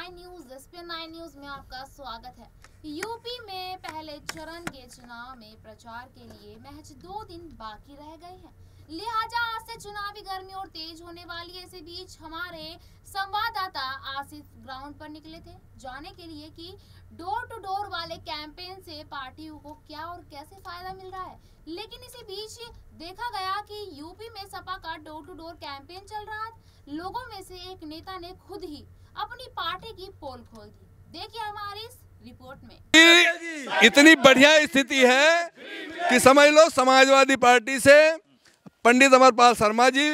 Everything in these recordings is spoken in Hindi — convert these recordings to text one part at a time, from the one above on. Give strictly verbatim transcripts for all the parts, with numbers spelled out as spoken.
Nine news SPN nine news में आपका स्वागत है। यूपी में पहले चरण के चुनाव में प्रचार के लिए महज दो दिन बाकी रह गए हैं, लिहाजा आज से चुनावी गर्मी और तेज होने वाली है। इसी बीच हमारे संवाददाता आसिफ ग्राउंड पर निकले थे जानने के लिए कि डोर टू डोर वाले कैंपेन से पार्टियों को क्या और कैसे फायदा मिल रहा है। लेकिन इसी बीच देखा गया कि यूपी में सपा का डोर टू डोर कैंपेन चल रहा है। लोगों में से एक नेता ने खुद ही अपनी पार्टी की पोल खोल दी। देखिए हमारी इस रिपोर्ट में। इतनी बढ़िया स्थिति है कि समझ लो समाजवादी पार्टी से पंडित अमरपाल शर्मा जी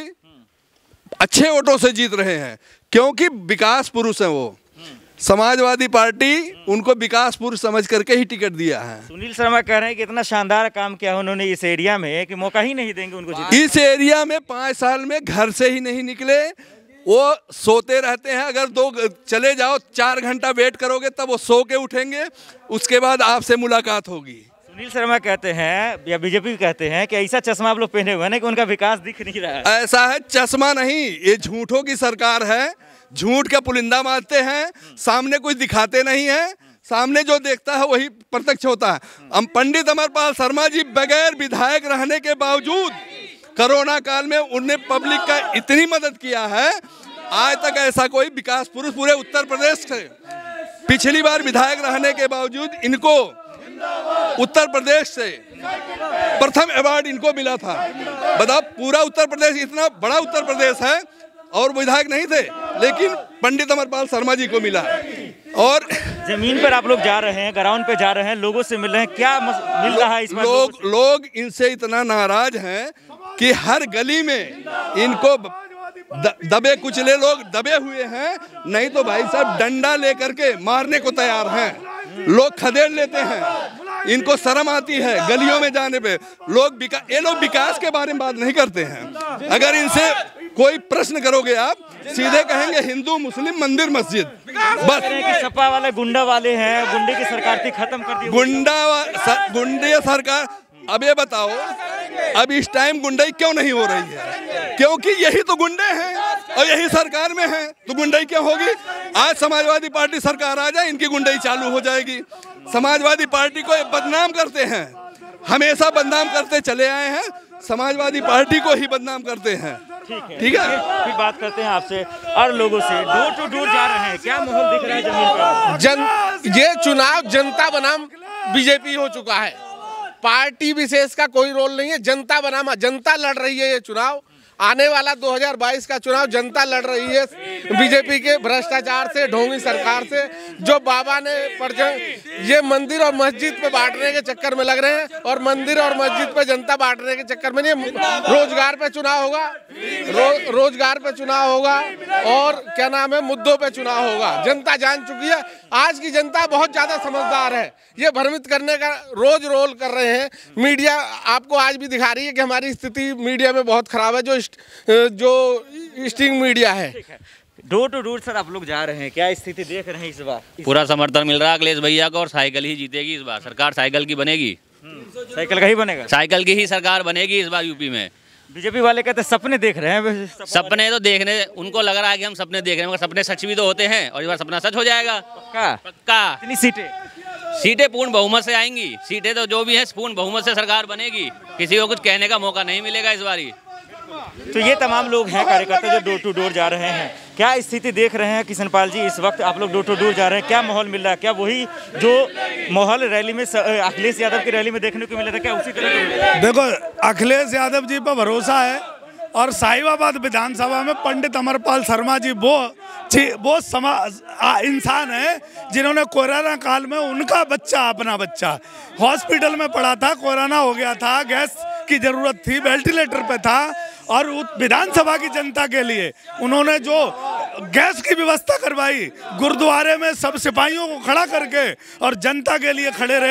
अच्छे वोटों से जीत रहे हैं, क्योंकि विकास पुरुष हैं वो। समाजवादी पार्टी उनको विकास पुरुष समझ करके ही टिकट दिया है। सुनील शर्मा कह रहे हैं कि इतना शानदार काम किया उन्होंने इस एरिया में कि मौका ही नहीं देंगे उनको जीतने। इस एरिया में पाँच साल में घर से ही नहीं निकले, वो सोते रहते हैं। अगर दो चले जाओ चार घंटा वेट करोगे तब वो सो के उठेंगे, उसके बाद आपसे मुलाकात होगी। सुनील शर्मा कहते हैं या बीजेपी कहते हैं कि ऐसा चश्मा आप लोग पहने हुए हैं कि उनका विकास दिख नहीं रहा है। ऐसा है, चश्मा नहीं, ये झूठों की सरकार है। झूठ का पुलिंदा मारते हैं, सामने कुछ दिखाते नहीं है। सामने जो देखता है वही प्रत्यक्ष होता है। हम पंडित अमरपाल शर्मा जी बगैर विधायक रहने के बावजूद कोरोना काल में उन्हें पब्लिक का इतनी मदद किया है, आज तक ऐसा कोई विकास पुरुष पूरे उत्तर प्रदेश से। पिछली बार विधायक रहने के बावजूद इनको उत्तर प्रदेश से प्रथम अवार्ड इनको मिला था। बताओ, पूरा उत्तर प्रदेश, इतना बड़ा उत्तर प्रदेश है और विधायक नहीं थे, लेकिन पंडित अमरपाल शर्मा जी को मिला। और जमीन पर आप लोग जा रहे हैं, ग्राउंड पे जा रहे हैं, लोगों से मिल रहे हैं, क्या मिल रहा है इस बार? लोग लोग इनसे इतना नाराज हैं कि हर गली में इनको द, दबे कुचले लोग दबे हुए हैं। नहीं तो भाई साहब डंडा लेकर के मारने को तैयार हैं। लोग खदेड़ लेते हैं, इनको शर्म आती है गलियों में जाने पे। लोग ये लोग विकास के बारे में बात नहीं करते हैं। अगर इनसे कोई प्रश्न करोगे आप, सीधे कहेंगे हिंदू मुस्लिम मंदिर मस्जिद। बस सपा वाले गुंडा वाले हैं, गुंडे की सरकार थी, खत्म कर दी गुंडा गुंडे सरकार। अब ये बताओ, अब इस टाइम गुंडाई क्यों नहीं हो रही है? क्योंकि यही तो गुंडे हैं और यही सरकार में हैं, तो गुंडाई क्यों होगी? आज समाजवादी पार्टी सरकार आ जाए, इनकी गुंडाई चालू हो जाएगी। समाजवादी पार्टी को बदनाम करते हैं, हमेशा बदनाम करते चले आए हैं, समाजवादी पार्टी को ही बदनाम करते हैं। ठीक है, ठीक है। फिर बात करते हैं आपसे और लोगों से। डोर टू डोर जा रहे हैं, क्या माहौल दिख रहा है जमीन पर? जन ये चुनाव जनता बनाम बीजेपी हो चुका है, पार्टी विशेष का कोई रोल नहीं है। जनता बनाम जनता लड़ रही है ये चुनाव। आने वाला दो हज़ार बाईस का चुनाव जनता लड़ रही है बीजेपी के भ्रष्टाचार से, ढोंगी सरकार से। जो बाबा ने ये मंदिर और मस्जिद पे बांटने के चक्कर में लग रहे हैं, और मंदिर और मस्जिद पे जनता बांटने के चक्कर में नहीं, रोजगार पे चुनाव होगा, रो, रोजगार पे चुनाव होगा और क्या नाम है, मुद्दों पे चुनाव होगा। जनता जान चुकी है, आज की जनता बहुत ज्यादा समझदार है। ये भ्रमित करने का रोज रोल कर रहे हैं। मीडिया आपको आज भी दिखा रही है कि हमारी स्थिति मीडिया में बहुत खराब है, जो जो स्टिंग मीडिया है। डोर टू डोर सर आप लोग जा रहे हैं, क्या स्थिति देख रहे हैं इस बार? पूरा समर्थन मिल रहा है अखिलेश भैया को और साइकिल ही जीतेगी इस बार। सरकार साइकिल की बनेगी, साइकिल का ही बनेगा, साइकिल की ही सरकार बनेगी इस बार यूपी में। बीजेपी वाले कहते हैं सपने देख रहे हैं। सपने तो देखने उनको लग रहा है कि हम सपने देख रहे हैं, मगर सपने सच भी तो होते हैं और इस बार सपना सच हो जाएगा। पक्का पक्का। कितनी सीटें? सीटें पूर्ण बहुमत से आएंगी। सीटें तो जो भी है पूर्ण बहुमत से सरकार बनेगी, किसी को कुछ कहने का मौका नहीं मिलेगा इस बारी। तो ये तमाम लोग हैं कार्यकर्ता जो डोर टू डोर जा रहे हैं। क्या स्थिति देख रहे हैं किशनपाल जी? इस वक्त आप लोग डोर टू डोर जा रहे हैं, क्या माहौल मिल रहा है? क्या वही जो माहौल रैली में अखिलेश यादव की रैली में देखने को मिला था, क्या उसी तरह? देखो, अखिलेश यादव जी पर भरोसा है और साहिबाबाद विधानसभा में पंडित अमरपाल शर्मा जी वो वो समा इंसान है जिन्होंने कोरोना काल में उनका बच्चा, अपना बच्चा हॉस्पिटल में पड़ा था, कोरोना हो गया था, गैस की जरूरत थी, वेंटिलेटर पे था, और विधानसभा की जनता के लिए उन्होंने जो गैस की व्यवस्था करवाई, गुरुद्वारे में सब सिपाहियों को खड़ा करके और जनता के लिए खड़े रहे,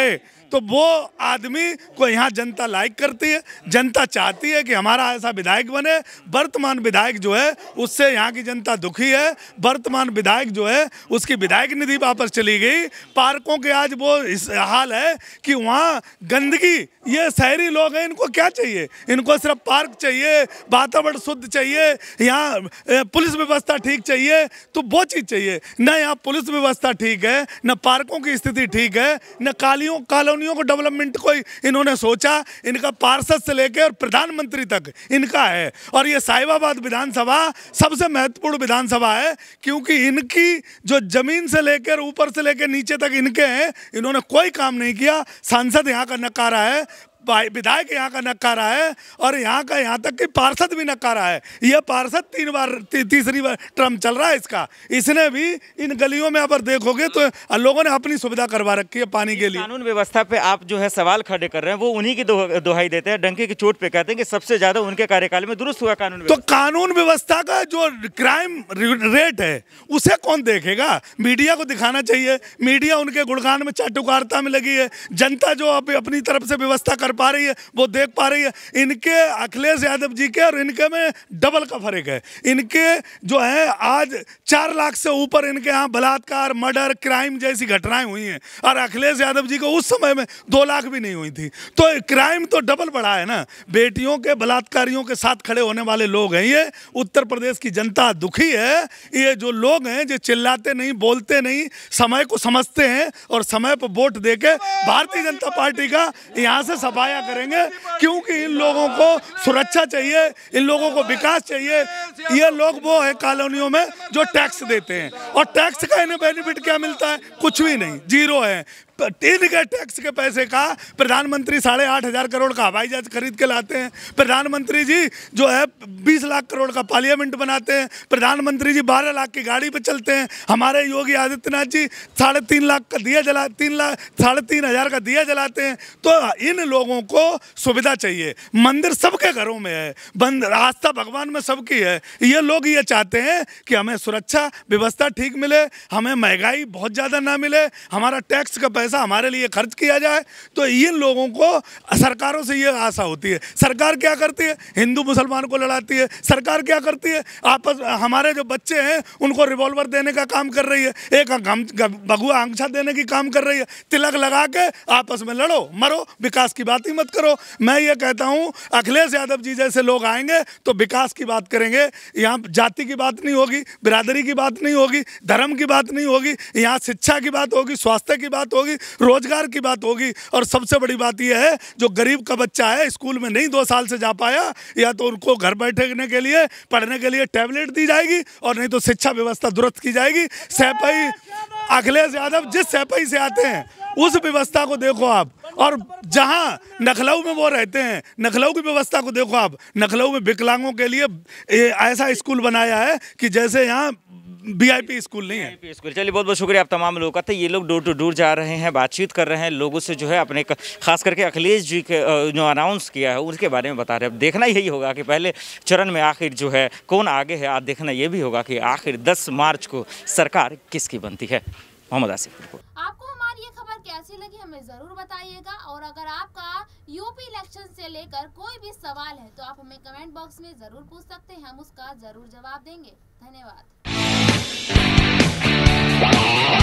तो वो आदमी को यहाँ जनता लाइक करती है, जनता चाहती है कि हमारा ऐसा विधायक बने। वर्तमान विधायक जो है उससे यहाँ की जनता दुखी है। वर्तमान विधायक जो है उसकी विधायक निधि वापस चली गई। पार्कों के आज वो इस हाल है कि वहाँ गंदगी, ये शहरी लोग हैं, इनको क्या चाहिए? इनको सिर्फ पार्क चाहिए, वातावरण शुद्ध चाहिए, यहाँ पुलिस व्यवस्था ठीक चाहिए, तो वो चीज़ चाहिए। न यहाँ पुलिस व्यवस्था ठीक है, न पार्कों की स्थिति ठीक है, न कालियों कॉलोनियों को डेवलपमेंट कोई इन्होंने सोचा। इनका पार्षद से लेकर और प्रधानमंत्री तक इनका है। और ये साहिबाबाद विधानसभा सबसे महत्वपूर्ण विधानसभा है, क्योंकि इनकी जो जमीन से लेकर ऊपर से लेकर नीचे तक इनके हैं। इन्होंने कोई काम नहीं किया। सांसद यहाँ का नकारा है, विधायक यहाँ का नकारा है, और यहाँ का यहाँ तक कि पार्षद भी नकारा है। ये पार्षद तीन बार ती, तीसरी बार टर्म चल रहा है इसका। इसने भी इन गलियों में अगर देखोगे तो लोगों ने अपनी सुविधा करवा रखी है पानी के लिए। कानून व्यवस्था पे आप जो है सवाल खड़े कर रहे हैं, वो उन्हीं की दो, दोहाई देते हैं, डंके की चोट पे कहते हैं कि सबसे ज्यादा उनके कार्यकाल में दुरुस्त हुआ कानून। तो कानून व्यवस्था का जो क्राइम रेट है उसे कौन देखेगा? मीडिया को दिखाना चाहिए। मीडिया उनके गुणगान में चाटुकारिता में लगी है। जनता जो अपनी तरफ से व्यवस्था कर पा रही है वो देख पा रही है। इनके अखिलेश यादव जी के और इनके में डबल का फर्क है। इनके जो है आज चार लाख से ऊपर इनके यहाँ बलात्कार, मर्डर, क्राइम जैसी घटनाएं हुई हैं, और अखिलेश यादव जी को उस समय में दो लाख भी नहीं हुई थी। तो क्राइम तो डबल बढ़ा है ना। बेटियों के बलात्कारियों के साथ खड़े होने वाले लोग हैं ये। उत्तर प्रदेश की जनता दुखी है। ये जो लोग हैं जो चिल्लाते नहीं, बोलते नहीं, समय को समझते हैं और समय पर वोट देके भारतीय जनता पार्टी का यहाँ से सफाया करेंगे, क्योंकि इन लोगों को सुरक्षा चाहिए, इन लोगों को विकास चाहिए। ये लोग वो है कॉलोनियों में जो टैक्स देते हैं, और टैक्स का इन्हें बेनिफिट क्या मिलता है? कुछ भी नहीं, जीरो है। इनके टैक्स के पैसे का प्रधानमंत्री साढ़े आठ हजार करोड़ का हवाई जहाज खरीद के लाते हैं। प्रधानमंत्री जी जो है बीस लाख करोड़ का पार्लियामेंट बनाते हैं। प्रधानमंत्री जी बारह लाख की गाड़ी पे चलते हैं। हमारे योगी आदित्यनाथ जी साढ़े तीन लाख का दिया जला तीन लाख साढ़े तीन हजार का दिया जलाते हैं। तो इन लोगों को सुविधा चाहिए। मंदिर सबके घरों में है, बंद आस्था भगवान में सबकी है। ये लोग ये चाहते हैं कि हमें सुरक्षा व्यवस्था ठीक मिले, हमें महंगाई बहुत ज़्यादा ना मिले, हमारा टैक्स का पैसा हमारे लिए खर्च किया जाए। तो इन लोगों को सरकारों से ये आशा होती है। सरकार क्या करती है? हिंदू मुसलमान को लड़ाती है। सरकार क्या करती है? आपस हमारे जो बच्चे हैं उनको रिवॉल्वर देने का काम कर रही है, एक भगुआ अंगूठा देने की काम कर रही है। तिलक लगा के आपस में लड़ो मरो, विकास की बात ही मत करो। मैं ये कहता हूँ अखिलेश यादव जी जैसे लोग आएंगे तो विकास की बात करेंगे। यहाँ जाति की बात नहीं होगी, बिरादरी की बात नहीं होगी, धर्म की बात नहीं होगी। यहाँ शिक्षा की बात होगी, स्वास्थ्य की बात होगी, रोजगार की बात होगी। और सबसे बड़ी बात यह है जो गरीब का बच्चा है स्कूल में नहीं दो साल से जा पाया, या तो उनको घर बैठने के लिए पढ़ने के लिए टैबलेट दी जाएगी, और नहीं तो शिक्षा व्यवस्था दुरुस्त की जाएगी। सैपाई अखिलेश यादव जिस सैपाई से आते हैं उस व्यवस्था को देखो आप, और जहां लखनऊ में वो रहते हैं लखनऊ की व्यवस्था को देखो आप। लखनऊ में विकलांगों के लिए ऐसा स्कूल बनाया है कि जैसे यहाँ वीआईपी स्कूल नहीं है। स्कूल चलिए, बहुत बहुत शुक्रिया आप तमाम लोगों का। तो ये लोग डोर टू डोर जा रहे हैं, बातचीत कर रहे हैं लोगों से, जो है अपने खास करके अखिलेश जी के जो अनाउंस किया है उसके बारे में बता रहे हैं। अब देखना यही होगा कि पहले चरण में आखिर जो है कौन आगे है। आज देखना ये भी होगा कि आखिर दस मार्च को सरकार किसकी बनती है। मोहम्मद आसिफ, आपको हमारी ये खबर कैसी लगी हमें जरूर बताइएगा, और अगर आपका यूपी इलेक्शन से लेकर कोई भी सवाल है तो आप हमें कमेंट बॉक्स में जरूर पूछ सकते हैं, हम उसका जरूर जवाब देंगे। धन्यवाद।